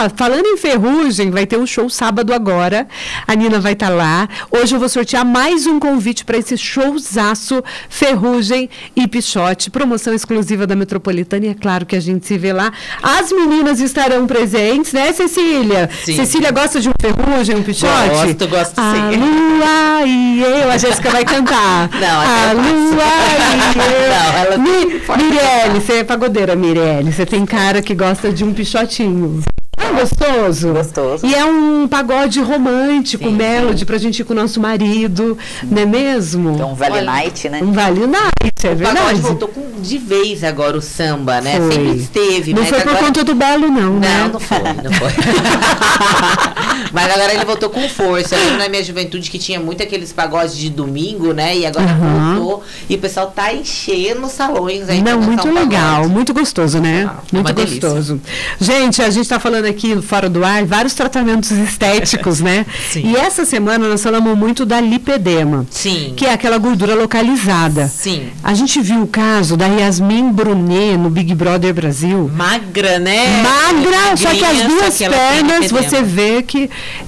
falando em ferrugem, vai ter um show sábado agora. A Nina vai estar lá. Hoje eu vou sortear mais um convite para esse showzaço Ferrugem e Pichote. Promoção exclusiva da Metropolitana. E é claro que a gente se vê lá. As meninas estarão presentes, né, Cecília? Sim. Cecília gosta de um Ferrugem, um Pichote? Gosto sim. A lua e eu. A Jéssica vai cantar. Não, a lua e eu. Não, ela... Mirelle, você é pagodeira, Mirelle. Você tem cara que gosta de um pichotinho. É gostoso? Gostoso. E é um pagode romântico, Sim, melody, pra gente ir com o nosso marido, não é mesmo? Então, um Vale Night, né? Um Vale Night, é O pagode verdade. voltou de vez agora o samba, né? Foi. Sempre esteve. Não mas foi por agora... conta do Belo, não, né? Não foi. Mas agora ele voltou com força. Eu lembro na minha juventude que tinha muito aqueles pagodes de domingo, né? E agora voltou. E o pessoal tá enchendo os salões aí. Não, muito legal, pagode. muito gostoso, né? Muito uma gostoso. Gente, a gente tá falando aqui Fora do Ar, vários tratamentos estéticos, né? Sim. E essa semana nós falamos muito da lipedema. Sim. Que é aquela gordura localizada. Sim. A gente viu o caso da Yasmin Brunet no Big Brother Brasil. Magra, né? Magra, só que as Magrinha, duas só que ela tem pernas, lipedema. você vê que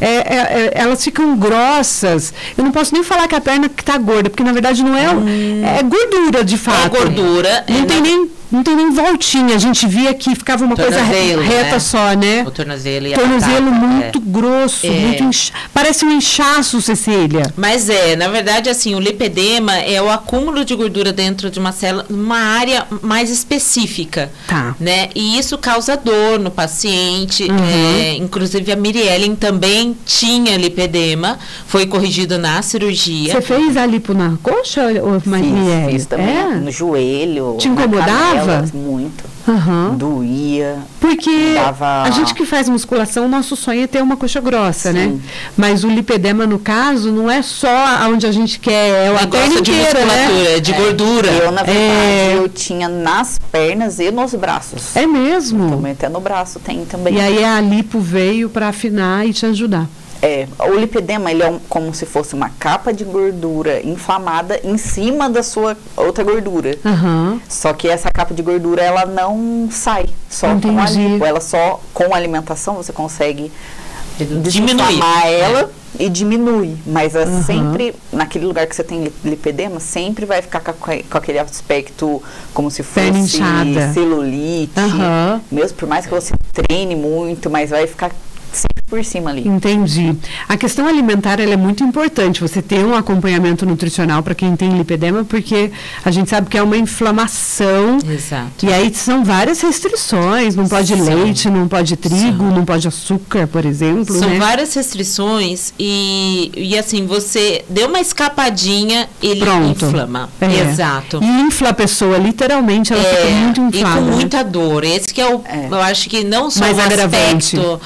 elas ficam grossas. Eu não posso nem falar que a perna que tá gorda, porque na verdade não é, é gordura de fato. É gordura. Não tem nem voltinha. A gente via que ficava uma coisa Tornozelo, reta né? só, né? O tornozelo e a Tornozelo batata, muito grosso, muito parece um inchaço, Cecília. Mas na verdade, assim, o lipedema é o acúmulo de gordura dentro de uma célula, uma área mais específica. Tá. Né? E isso causa dor no paciente. Inclusive a Miriellen também tinha lipedema, foi corrigido na cirurgia. Você fez a lipo na coxa, ou Fiz também no joelho. Te incomodava? Muito. Doía. Porque dava... a gente que faz musculação, o nosso sonho é ter uma coxa grossa, Sim. né? Mas o lipedema, no caso, não é só onde a gente quer, é a perna de inteira, musculatura, né? de gordura. Eu, na verdade, eu tinha nas pernas e nos braços. É mesmo? Também até no braço tem também. E aí a lipo veio para afinar e te ajudar. O lipedema, ele é como se fosse uma capa de gordura inflamada em cima da sua outra gordura. Só que essa capa de gordura, ela não sai só com a lipo. Ela só, com a alimentação, você consegue desinflamar ela e diminui. Mas sempre, naquele lugar que você tem lipedema, sempre vai ficar com aquele aspecto como se fosse celulite. Mesmo por mais que você treine muito, mas vai ficar sempre por cima ali. Entendi. A questão alimentar, ela é muito importante. Você ter um acompanhamento nutricional para quem tem lipedema, porque a gente sabe que é uma inflamação. Exato. E aí são várias restrições. Não pode leite, não pode trigo, não pode açúcar, por exemplo. São né? várias restrições e assim, você deu uma escapadinha, ele inflama. Exato. E infla a pessoa, literalmente, ela fica muito inflada. E com muita dor. Esse que é o, eu acho que não só mais o agravante. aspecto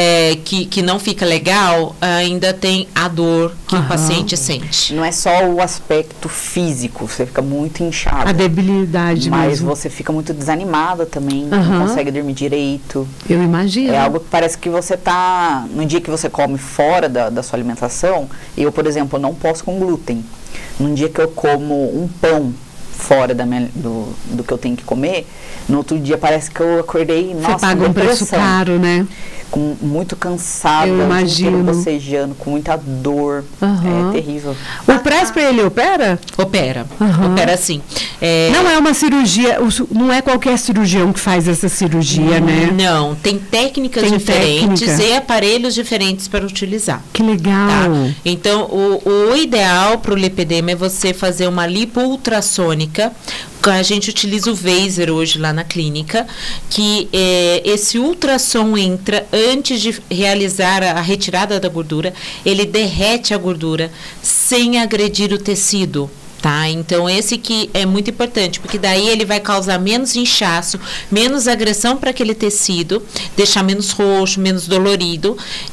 que não fica legal, ainda tem a dor que o paciente sente. Não é só o aspecto físico, você fica muito inchado. A debilidade mas mesmo. você fica muito desanimada também, não consegue dormir direito. Eu imagino. É algo que parece que você tá, no dia que você come fora da sua alimentação, eu, por exemplo, não posso com glúten. Num dia que eu como um pão fora do que eu tenho que comer, no outro dia parece que eu acordei, nossa, você paga um preço caro, né? Muito cansada, eu imagino, bocejando, com muita dor, é terrível. O Presper, ele opera? Opera sim. Não é uma cirurgia, não é qualquer cirurgião que faz essa cirurgia, né? Não, tem técnicas diferentes e aparelhos diferentes para utilizar. Que legal. Tá? Então, o ideal para o lipedema é você fazer uma lipo ultrassônica. A gente utiliza o Vaser hoje lá na clínica, que esse ultrassom entra antes de realizar a retirada da gordura, ele derrete a gordura sem agredir o tecido. Tá? Então, esse que é muito importante, porque daí ele vai causar menos inchaço, menos agressão para aquele tecido, deixar menos roxo, menos dolorido,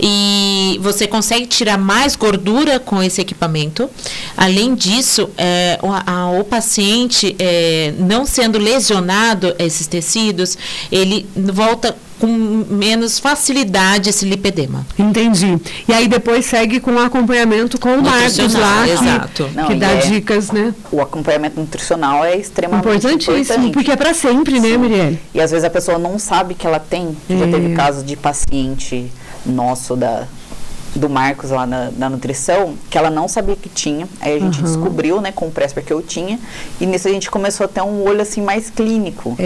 e você consegue tirar mais gordura com esse equipamento. Além disso, o paciente, não sendo lesionado esses tecidos, ele volta com menos facilidade esse lipedema. Entendi. E aí depois segue com o acompanhamento com o Marcos lá, exato. que dá dicas, né? O acompanhamento nutricional é extremamente importante. Porque é para sempre, né, Mirielle? E às vezes a pessoa não sabe que ela tem. Já teve casos de paciente nosso do Marcos lá na nutrição, que ela não sabia que tinha. Aí a gente descobriu, né, com o Presper que eu tinha. E nisso a gente começou a ter um olho assim mais clínico.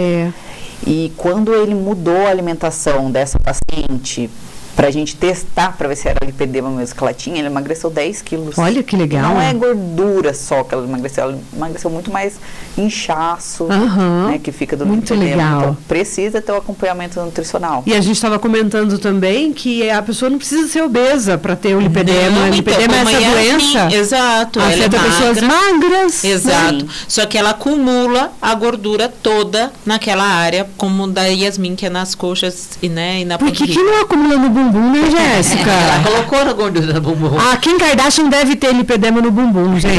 E quando ele mudou a alimentação dessa paciente, pra gente testar, pra ver se era lipedema mesmo que ela tinha, ele emagreceu 10 quilos. Olha que legal. Não é gordura só que ela emagreceu muito mais inchaço, né, que fica do muito lipedema. legal. Então, precisa ter o acompanhamento nutricional. E a gente estava comentando também que a pessoa não precisa ser obesa para ter o lipedema. O lipedema é essa doença. Exato. Afeta pessoas magras. Exato. Só que ela acumula a gordura toda naquela área, como da Yasmin, que é nas coxas e, né, e na Por que não acumula no bumbum, né, Jéssica? Ela colocou a gordura no bumbum. A Kim Kardashian deve ter lipedema no bumbum, gente.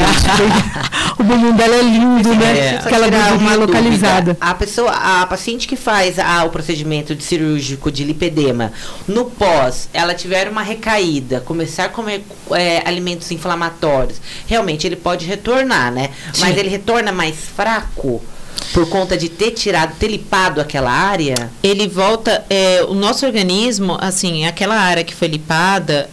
O bumbum dela é lindo, né? Aquela gordurinha localizada. A paciente que faz o procedimento cirúrgico de lipedema, no pós, ela tiver uma recaída, começar a comer alimentos inflamatórios, realmente ele pode retornar, né? Sim. Mas ele retorna mais fraco por conta de ter lipado aquela área? Ele volta, o nosso organismo, assim, aquela área que foi lipada,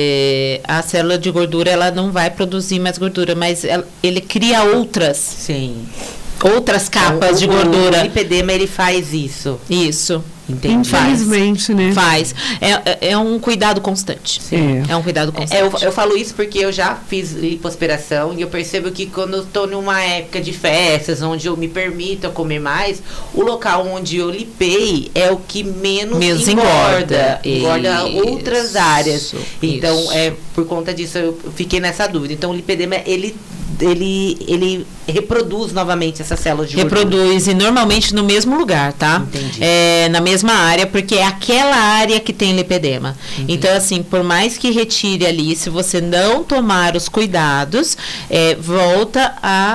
a célula de gordura, ela não vai produzir mais gordura, mas ele cria outras. Sim. Outras capas de gordura. O lipedema, ele faz isso. Isso. Entendi. Infelizmente, né? Faz. É um cuidado constante. É um cuidado constante. Eu falo isso porque eu já fiz lipoaspiração e eu percebo que quando eu estou numa época de festas, onde eu me permito comer mais, o local onde eu lipei é o que menos engorda. Engorda outras áreas. Então, por conta disso, eu fiquei nessa dúvida. Então, o lipedema, ele reproduz novamente essas células de gordura. Reproduz, e normalmente no mesmo lugar, tá? Entendi. Na mesma área, porque é aquela área que tem lipedema. Entendi. Então, assim, por mais que retire ali, se você não tomar os cuidados, volta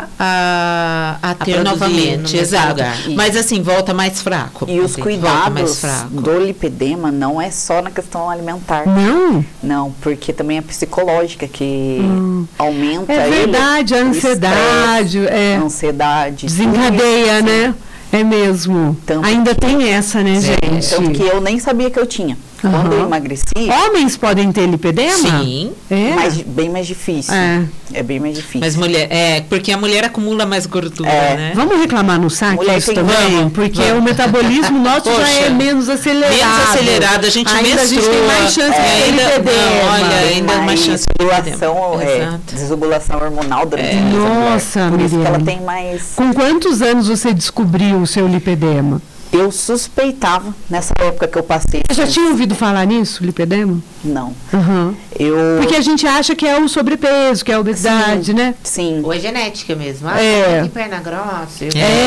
a ter novamente. Exato. Mas assim, volta mais fraco. E os cuidados do lipedema não é só na questão alimentar. Não? Não, porque também é psicológica, que aumenta É verdade, a ansiedade. Ansiedade. Desencadeia, né? É mesmo. Tanto ainda tem essa, né, gente? Tanto que eu nem sabia que eu tinha. Quando eu emagreci... Homens podem ter lipedema? Sim. Bem mais difícil. É bem mais difícil. Mas mulher... porque a mulher acumula mais gordura, né? Vamos reclamar no saque isso também? Porque o metabolismo nosso já é menos acelerado. Menos acelerado. A gente ainda menstrua. A gente tem mais chance de lipedema. Ainda mais chance de lipedema. Desregulação hormonal durante a Nossa, Por isso que ela Miriam. tem mais... Com quantos anos você descobriu o seu lipedema? Eu suspeitava, nessa época que eu passei... Você já tinha ouvido falar nisso, lipedema? Não. Porque a gente acha que é o sobrepeso, que é a obesidade, né? Sim. Ou é genética mesmo. Que perna grossa.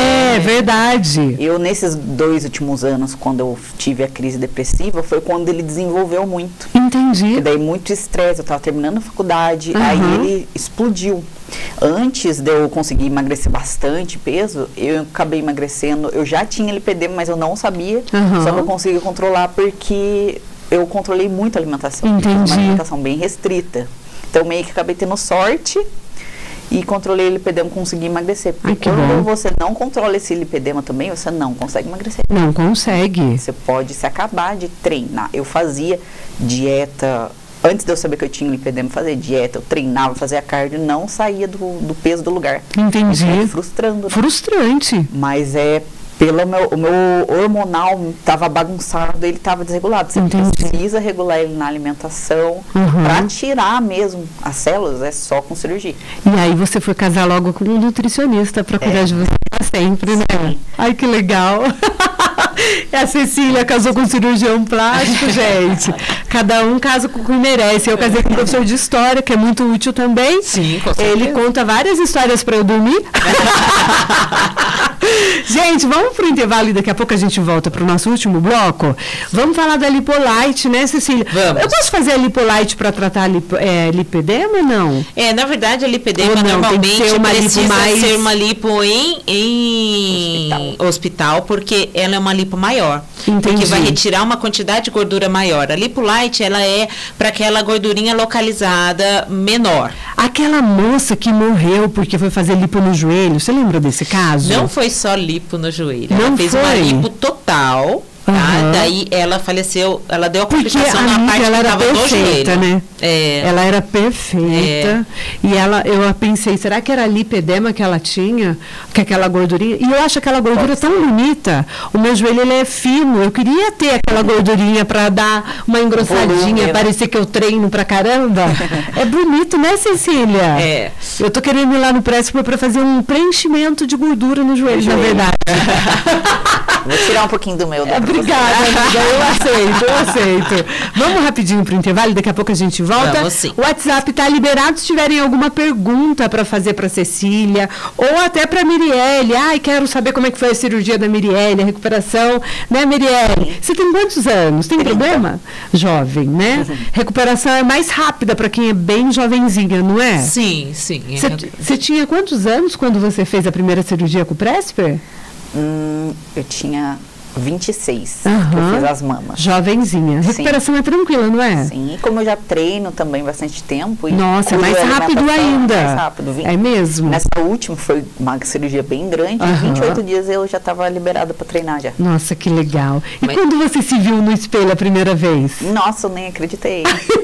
Verdade. Eu, nesses 2 últimos anos, quando eu tive a crise depressiva, foi quando ele desenvolveu muito. Entendi. E daí, muito estresse, eu estava terminando a faculdade, aí ele explodiu. Antes de eu conseguir emagrecer bastante peso, eu acabei emagrecendo. Eu já tinha lipedema, mas eu não sabia. Só que eu consegui controlar porque eu controlei muito a alimentação. Entendi. Uma alimentação bem restrita. Então, meio que acabei tendo sorte e controlei o lipedema, consegui emagrecer. Porque quando você não controla esse lipedema também, você não consegue emagrecer. Não consegue. Você pode se acabar de treinar. Eu fazia dieta... Antes de eu saber que eu tinha lipedema, fazer dieta, eu treinava, fazia cardio, não saía do peso do lugar. Entendi. Frustrando. Né? Frustrante. Mas o meu hormonal estava bagunçado, ele estava desregulado. Você precisa regular ele na alimentação para tirar mesmo as células, é só com cirurgia. E aí você foi casar logo com um nutricionista para cuidar de você para sempre, né? Sim. Ai, que legal. A Cecília casou com um cirurgião plástico, gente. Cada um casa com o que merece. Eu casei com um professor de história, que é muito útil também. Sim, com certeza. Ele conta várias histórias para eu dormir. Gente, vamos pro intervalo e daqui a pouco a gente volta pro nosso último bloco. Vamos falar da Lipolite, né, Cecília? Vamos. Eu posso fazer a Lipolite para tratar lipedema ou não? Na verdade, a lipedema normalmente precisa ser uma lipo em hospital, porque ela é uma lipo maior. Entendi. Porque vai retirar uma quantidade de gordura maior. A Lipolite, ela é para aquela gordurinha localizada menor. Aquela moça que morreu porque foi fazer lipo no joelho, você lembra desse caso? Não foi só lipo no joelho. Não ela fez foi? uma lipo total. Tá? Daí ela faleceu, ela deu a complicação na parte que estava no joelho. Né? Ela era perfeita. E eu pensei, será que era lipedema que ela tinha? Que aquela gordurinha? E eu acho aquela gordura tão bonita. O meu joelho ele é fino. Eu queria ter aquela gordurinha para dar uma engrossadinha, parecer que eu treino pra caramba. É bonito, né, Cecília? Eu tô querendo ir lá no Prespa para fazer um preenchimento de gordura no joelho, na verdade. Vou tirar um pouquinho do meu. Obrigada, amiga. Eu aceito. Vamos rapidinho pro intervalo e daqui a pouco a gente volta. Vamos, sim. O WhatsApp tá liberado se tiverem alguma pergunta para fazer para Cecília ou até para Mirielle. Ai, quero saber como é que foi a cirurgia da Mirielle, a recuperação, né, Mirielle? Você tem quantos anos? Tem problema? Jovem, né? Recuperação é mais rápida para quem é bem jovenzinha, não é? Sim. Você tinha quantos anos quando você fez a primeira cirurgia com o Presper? Eu tinha 26, que eu fiz as mamas. Jovenzinha. Recuperação é tranquila, não é? Sim, e como eu já treino também bastante tempo. Nossa, é mais rápido ainda. Mais rápido. É mesmo? Nessa última foi uma cirurgia bem grande, 28 dias eu já estava liberada para treinar já. Nossa, que legal. E quando você se viu no espelho a primeira vez? Nossa, eu nem acreditei.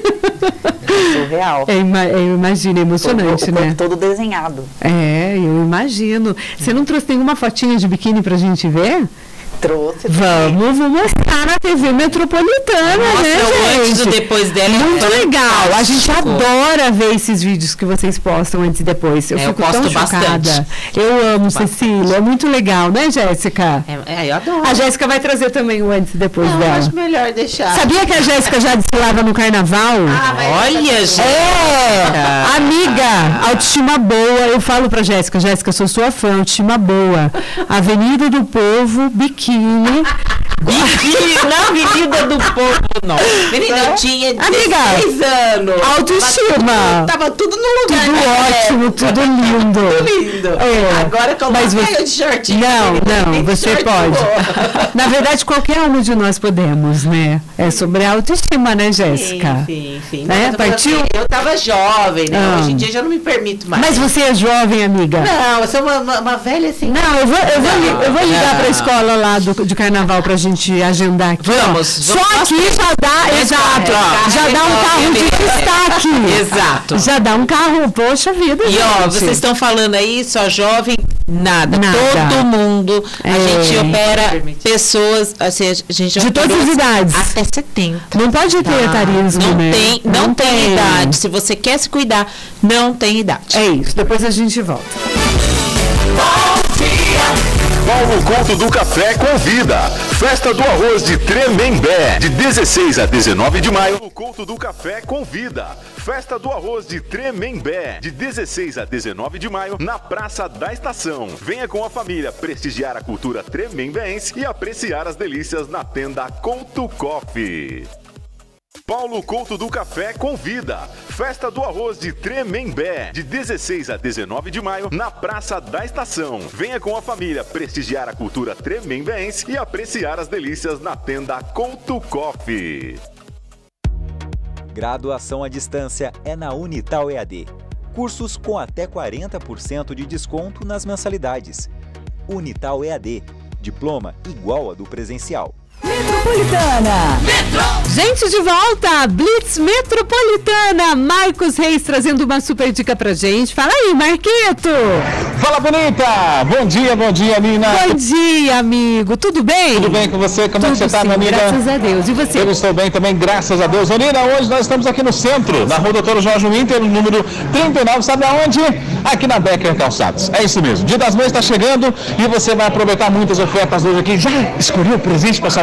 Surreal. Eu imagino, é emocionante, o né? corpo todo desenhado. Eu imagino. Você não trouxe nenhuma fotinha de biquíni pra gente ver? Trouxe. Vou mostrar na TV Metropolitana, né, gente? Antes e depois dela. Muito legal. A gente adora ver esses vídeos que vocês postam antes e depois. Eu fico tão chocada. Eu amo, Cecília. É muito legal, né, Jéssica? Eu adoro. A Jéssica vai trazer também o antes e depois dela. Eu acho melhor deixar. Sabia que a Jéssica já desfilava no carnaval? Olha, gente. Amiga, autoestima boa. Eu falo pra Jéssica, eu sou sua fã, autoestima boa. Avenida do Povo, biquíni na Avenida do Povo, não. Menina, eu tinha 16 anos. Autoestima. Tava tudo no lugar. Tudo ótimo, tudo lindo. Tudo lindo. Agora que eu vou de shortinho. Não, você pode. Na verdade, qualquer um de nós podemos, né? É sobre a autoestima, né, Jéssica? Sim. Né? Partiu? Assim, eu tava jovem, né? Hoje em dia já não me permito mais. Mas você é jovem, amiga? Não, eu sou uma velha assim. Não, eu vou ligar pra escola lá de carnaval pra gente agendar aqui. Vamos. Só aqui já dá, exato. Já dá um carro de destaque. Exato. Já dá um carro, poxa vida. E gente. vocês estão falando aí, só jovem, nada. Todo mundo. A gente opera pessoas, assim, a gente de todas as idades. Até 70. Não pode ter etarismo, Não tem idade. Se você quer se cuidar, não tem idade. É isso. Depois a gente volta. Bom dia! Paulo Couto do Café convida. Festa do Arroz de Tremembé, de 16 a 19 de maio. Paulo Couto do Café convida. Festa do Arroz de Tremembé, de 16 a 19 de maio, na Praça da Estação. Venha com a família prestigiar a cultura tremembéense e apreciar as delícias na tenda Couto Coffee. Paulo Couto do Café convida. Festa do Arroz de Tremembé, de 16 a 19 de maio, na Praça da Estação. Venha com a família prestigiar a cultura tremembéense e apreciar as delícias na tenda Couto Coffee. Graduação à distância é na Unital EAD. Cursos com até 40% de desconto nas mensalidades. Unital EAD. Diploma igual a do presencial. Metropolitana. Gente, de volta, Blitz Metropolitana. Marcos Reis trazendo uma super dica pra gente. Fala aí, Marquito. Fala, bonita. Bom dia, Nina. Bom dia, amigo. Tudo bem? Tudo bem com você? Como é que você tá, minha amiga? Graças a Deus. E você? Eu estou bem também, graças a Deus. Nina, hoje nós estamos aqui no centro, na rua Doutor Jorge Winter, número 39. Sabe aonde? Aqui na Becker Calçados. É isso mesmo. Dia das Mães está chegando e você vai aproveitar muitas ofertas hoje aqui. Já escolheu o presente para sua mãe?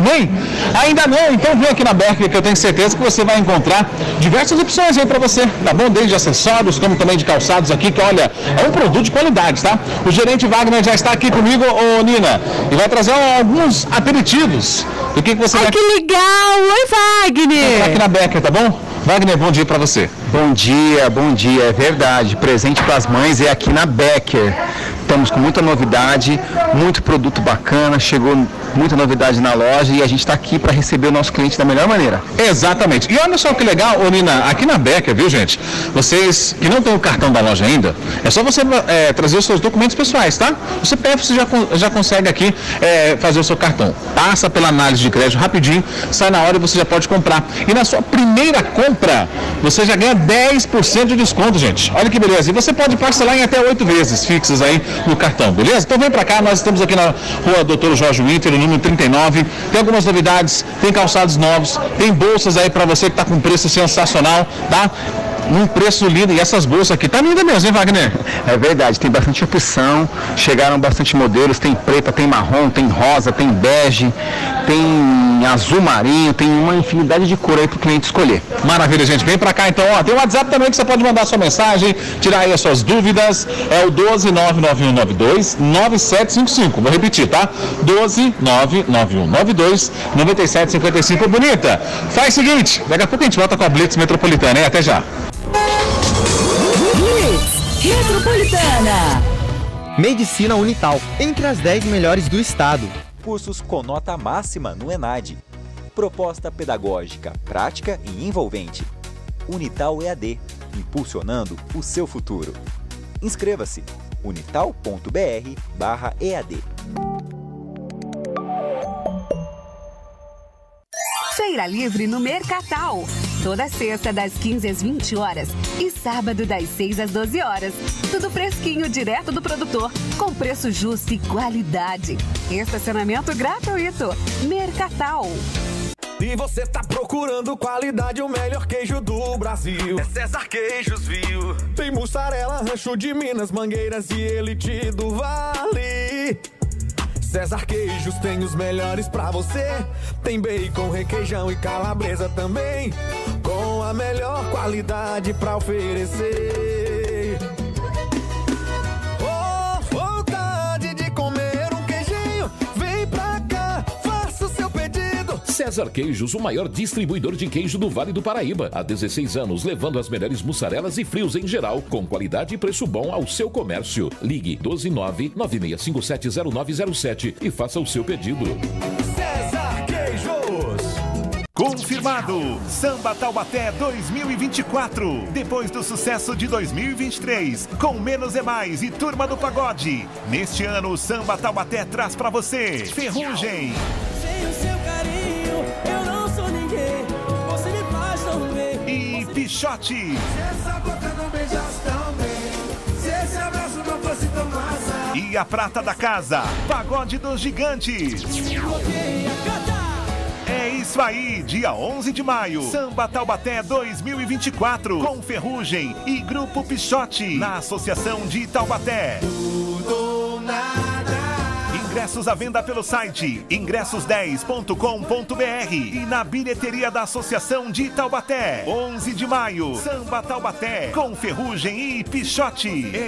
bem? Ainda não? Então vem aqui na Becker, que eu tenho certeza que você vai encontrar diversas opções aí para você, tá bom? Desde acessórios, como também de calçados aqui, que olha, é um produto de qualidade, tá? O gerente Wagner já está aqui comigo, ô Nina, e vai trazer alguns aperitivos. O que você vai... que legal! Oi, Wagner! Aqui na Becker, tá bom? Wagner, bom dia para você. Bom dia, é verdade. Presente para as mães é aqui na Becker. Estamos com muita novidade, muito produto bacana, chegou muita novidade na loja e a gente está aqui para receber o nosso cliente da melhor maneira. Exatamente. E olha só que legal, ô Nina, aqui na Becker, viu, gente? Vocês que não têm o cartão da loja ainda, é só você trazer os seus documentos pessoais, tá? O CPF você já consegue aqui fazer o seu cartão. Passa pela análise de crédito rapidinho, sai na hora e você já pode comprar. E na sua primeira compra, você já ganha 10% de desconto, gente. Olha que beleza. E você pode parcelar em até 8 vezes fixas aí no cartão, beleza? Então vem pra cá, nós estamos aqui na rua Dr. Jorge Winter, no número 39. Tem algumas novidades, tem calçados novos, tem bolsas aí pra você que tá com preço sensacional, tá? Um preço lindo, e essas bolsas aqui tá linda mesmo, hein, Wagner? É verdade, tem bastante opção, chegaram bastante modelos, tem preta, tem marrom, tem rosa, tem bege, tem azul marinho, tem uma infinidade de cor aí pro cliente escolher. Maravilha, gente, vem pra cá então, ó, tem o WhatsApp também que você pode mandar sua mensagem, tirar aí as suas dúvidas, é o 12991929755, vou repetir, tá? 12991929755, bonita. Faz o seguinte, daqui a pouco a gente volta com a Blitz Metropolitana, hein? Até já. Metropolitana. Medicina Unital, entre as 10 melhores do estado. Cursos com nota máxima no ENAD. Proposta pedagógica, prática e envolvente. Unital EAD, impulsionando o seu futuro. Inscreva-se unital.br/EAD. Feira Livre no Mercatal. Toda sexta das 15 às 20 horas e sábado das 6 às 12 horas. Tudo fresquinho, direto do produtor, com preço justo e qualidade. Estacionamento gratuito. Mercatal. E você tá procurando qualidade, o melhor queijo do Brasil. É César Queijos, viu? Tem mussarela, rancho de Minas, Mangueiras e Elite do Vale. César Queijos tem os melhores pra você. Tem bacon, requeijão e calabresa também, com a melhor qualidade pra oferecer. Oh, vontade de comer um queijinho? Vem pra cá, faça o seu pedido. César Queijos, o maior distribuidor de queijo do Vale do Paraíba. Há 16 anos, levando as melhores mussarelas e frios em geral, com qualidade e preço bom ao seu comércio. Ligue 12996570907 e faça o seu pedido. César Queijos. Confirmado! Samba Taubaté 2024. Depois do sucesso de 2023, com Menos é Mais e Turma do Pagode. Neste ano, o Samba Taubaté traz pra você Ferrugem. Sem o seu carinho, eu não sou ninguém. Você me faz tão bem. E Pichote. Se essa boca não beijasse tão bem, se esse abraço não fosse tão massa. E a prata da casa, Pagode dos Gigantes. É isso aí, dia 11 de maio, Samba Taubaté 2024, com Ferrugem e Grupo Pichote, na Associação de Taubaté. Tudo ou nada. Ingressos à venda pelo site ingressos10.com.br e na bilheteria da Associação de Taubaté. 11 de maio, Samba Taubaté, com Ferrugem e Pichote.